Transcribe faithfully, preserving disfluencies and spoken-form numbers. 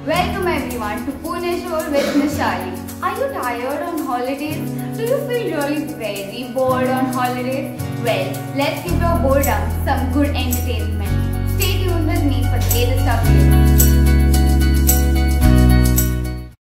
Welcome everyone to PuneShor with Nishali. Are you tired on holidays? Do you feel really very bored on holidays? Well, let's give your boredom some good entertainment.